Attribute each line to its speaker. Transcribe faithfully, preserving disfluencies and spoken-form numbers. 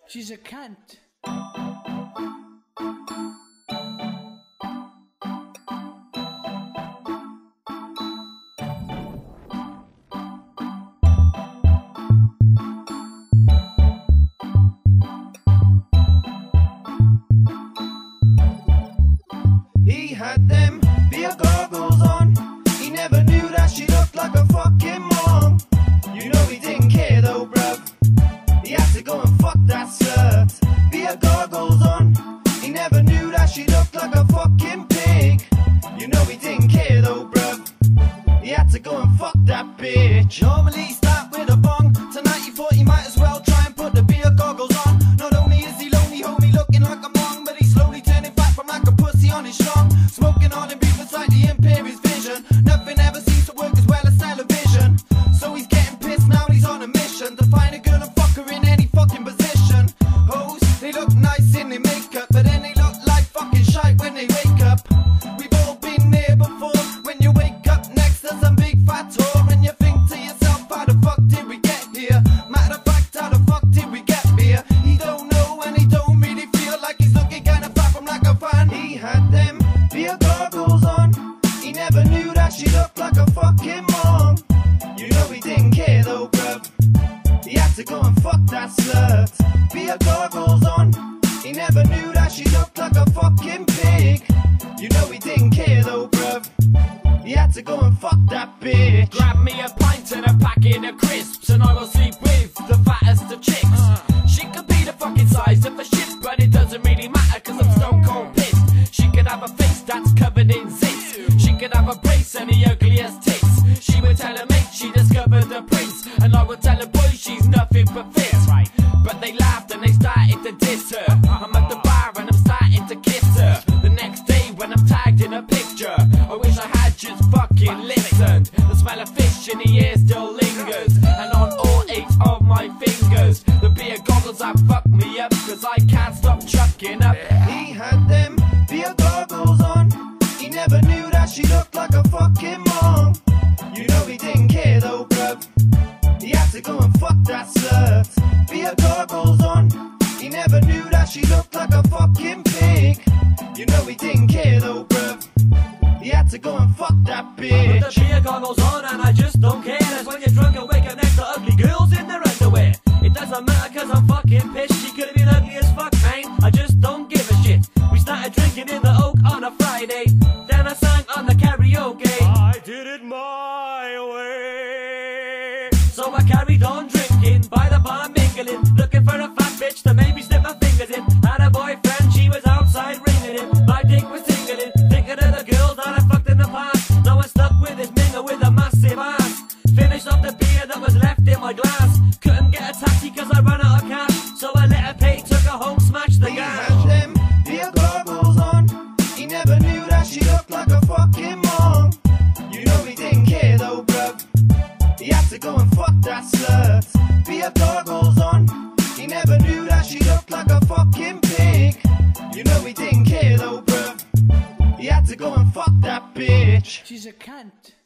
Speaker 1: She's a cunt.
Speaker 2: He had them beer goggles on. He never knew that she looked like a fucking mom. You know he didn't care though, bruv. He had to go and fuck that slut. Beer goggles on. He never knew that she looked like a fucking pig. You know he didn't care though, bruv. He had to go and fuck that bitch. Normally he start with a bong. Tonight he thought he might as well try and put the beer goggles on. Not only is he lonely, homie, looking like a mong, but he's slowly turning back from like a pussy on his strong. Smoking on and breathing slightly impair his vision. Nothing ever seems to work as well as television. So he's getting pissed now and he's on a mission to find a girl and fuck her in any fucking position. Hoes, they look nice in their makeup, but then they look like fucking shite when they wake up. We've all been there before. When you wake up next to some big fat whore and you think to yourself, how the fuck did we get here? Matter of fact, how the fuck did we get here? He don't know and he don't really feel like he's looking kinda fat from like a fan. He had them beer goggles on. He never knew that she looked like a fucking mom. You know he didn't care though, bruv. He had to go and fuck that slut. Beer goggles on. He never knew that she looked like a fucking pig. You know he didn't care though, bruv. He had to go and fuck that bitch.
Speaker 3: Grab me a pint and a packet of crisps, and I will sleep with the fattest of chicks. Uh. She could be the fucking size of a ship, but it doesn't really matter cause I'm stone cold pissed. She could have a face that's covered in zits. She could have a brace and the ugliest tits. She would tell her mate she discovered the prince, and I would tell her boy she's nothing but fit. Right. But they laughed and they started to diss her. I'm at the bar and I'm starting to kiss her. The next day when I'm tagged in a picture, I wish I had just fucking listened. The smell of fish in the air still lingers, and on all eight of my fingers the beer goggles have fucked me up, cause I can't stop chucking up.
Speaker 2: He had them beer goggles on. He never knew that she looked like a fucking mom. You know he didn't care though, bruv. He had to go and fuck that slut. Beer goggles on. He never knew that she looked like a fucking pig. You know he didn't care though, bruv. He had to go and fuck that bitch.
Speaker 3: Put the beer goggles on and I just don't care. That's when you're drunk and wake up next to ugly girls in their underwear. It doesn't matter cause I'm fucking pissed. She could have been ugly as fuck, man. I just don't give a shit. We started drinking in the Oak on a Friday. Then I sang on the karaoke. I did it my way. So I carried on drinking, by the bar mingling, looking for a fat bitch to maybe slip my fingers in. Had a boyfriend, she was outside ringing him. My dick was tingling, thinking of the girls that I fucked in the past. Now I'm stuck with this minger with a massive ass. Finished off the beer that was left in my glass. Couldn't get a taxi cause I ran out of cash, so I let her pay, took her home, smashed the
Speaker 2: He
Speaker 3: gas.
Speaker 2: had them beer goggles on. He never knew that she looked like a fucking mom. You know he didn't care though, bruv. He had to go and fuck that slut. Beer goggles on. He never knew that she looked like a fucking pig. You know he didn't care though, bruv. He had to go and fuck that bitch.
Speaker 1: She's a cunt.